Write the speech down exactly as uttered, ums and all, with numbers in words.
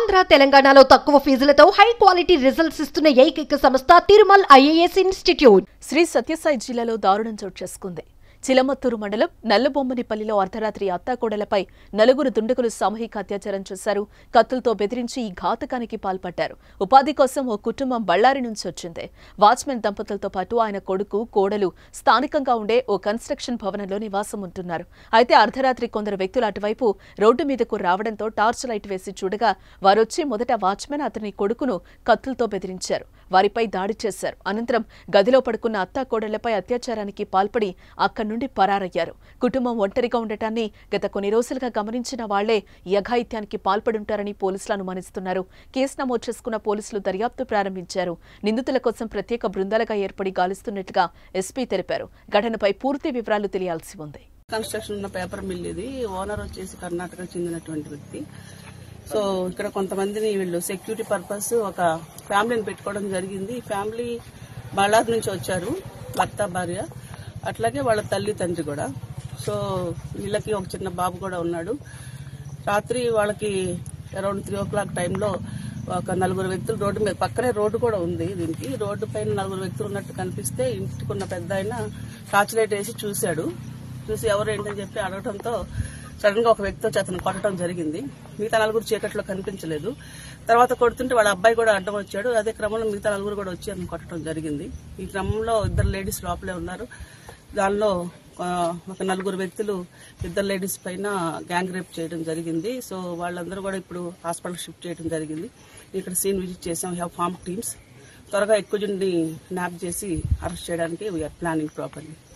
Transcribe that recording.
ఆంధ్ర తెలంగాణలో తక్కువ ఫీజులతో high quality results ఇస్తున్న ఏకైక సంస్థ తిరుమల్ ఐఏఎస్ ఇన్స్టిట్యూట్. శ్రీ సత్యసాయి జిల్లాలో దారుణం చోటు చేసుకుంది. చిలమత్తూరు మండలం నల్లబొమ్మనిపల్లిలో అర్ధరాత్రి అత్తాకోడలపై నలుగురు దుండగులు సామూహిక అత్యాచారం చేశారు. కత్తులతో బెదిరించి ఈ ఘాతకానికి పాల్పడ్డారు. ఉపాధి కోసం ఓ కుటుంబం బళ్ళారి నుంచి వచ్చింది. వాచ్మెన్ దంపతులతో పాటు ఆయన కొడుకు, కోడలు స్థానికంగా ఉండే ఓ కన్స్ట్రక్షన్ భవనంలో నివాసం ఉంటున్నారు. అయితే అర్ధరాత్రి కొందరు వ్యక్తులు అటువైపు రోడ్డు మీదకు రావడంతో టార్చ్ లైట్ వేసి చూడగా వారొచ్చి మొదట వాచ్మెన్ అతని కొడుకును కత్తులతో బెదిరించారు. వారిపై దాడి చేశారు. అనంతరం గదిలో పడుకున్న అత్తాకోడళ్లపై అత్యాచారానికి పాల్పడి అక్కడి నుండి పరారయ్యారు. కుటుంబం ఒంటరిగా ఉండటాన్ని గత కొన్ని రోజులుగా గమనించిన వాళ్లే ఈ అఘాయిత్యానికి పాల్పడుంటారని పోలీసులు అనుమానిస్తున్నారు. కేసు నమోదు చేసుకున్న పోలీసులు దర్యాప్తు ప్రారంభించారు. నిందితుల కోసం ప్రత్యేక బృందాలుగా ఏర్పడి గాలిస్తున్నట్లుగా ఎస్పీ తెలిపారు. ఘటనపై పూర్తి వివరాలు తెలియాల్సి ఉంది. కన్స్ట్రక్షన్ ఉన్న పేపర్ మిల్ ఇది. ఓనర్ వచ్చేసి కర్ణాటకకు చెందినటువంటి వ్యక్తి. సో ఇక్కడ కొంతమందిని వీళ్ళు సెక్యూరిటీ పర్పస్ ఒక ఫ్యామిలీని పెట్టుకోవడం జరిగింది. ఈ ఫ్యామిలీ బళ్ళారి నుంచి వచ్చారు, భర్త భార్య, అట్లాగే వాళ్ళ తల్లి తండ్రి కూడా. సో వీళ్ళకి ఒక చిన్న బాబు కూడా ఉన్నాడు. రాత్రి వాళ్ళకి అరౌండ్ త్రీ ఓ క్లాక్ టైంలో ఒక నలుగురు వ్యక్తులు రోడ్డు మీద, పక్కనే రోడ్డు కూడా ఉంది దీనికి, రోడ్డు పైన నలుగురు వ్యక్తులు ఉన్నట్టు కనిపిస్తే ఇంటికున్న పెద్ద ఆయన టార్చ్ లైట్ వేసి చూశాడు. చూసి ఎవరు ఏంటని చెప్పి అడగడంతో సడన్ గా ఒక వ్యక్తి వచ్చి అతను కొట్టడం జరిగింది. మిగతా నలుగురు చీకట్లో కనిపించలేదు. తర్వాత కొడుతుంటే వాళ్ళ అబ్బాయి కూడా అడ్డం వచ్చాడు. అదే క్రమంలో మిగతా నలుగురు కూడా వచ్చి అతను కొట్టడం జరిగింది. ఈ క్రమంలో ఇద్దరు లేడీస్ లోపలే ఉన్నారు. దానిలో ఒక నలుగురు వ్యక్తులు ఇద్దరు లేడీస్ పైన గ్యాంగ్ రేప్ చేయడం జరిగింది. సో వాళ్ళందరూ కూడా ఇప్పుడు హాస్పిటల్ షిఫ్ట్ చేయడం జరిగింది. ఇక్కడ సీన్ విజిట్ చేసాం. We have form teams. త్వరగా ఎక్కువ జుండి న్యాప్ చేసి అరెస్ట్ చేయడానికి వీఆర్ ప్లానింగ్ ప్రాపర్లీ.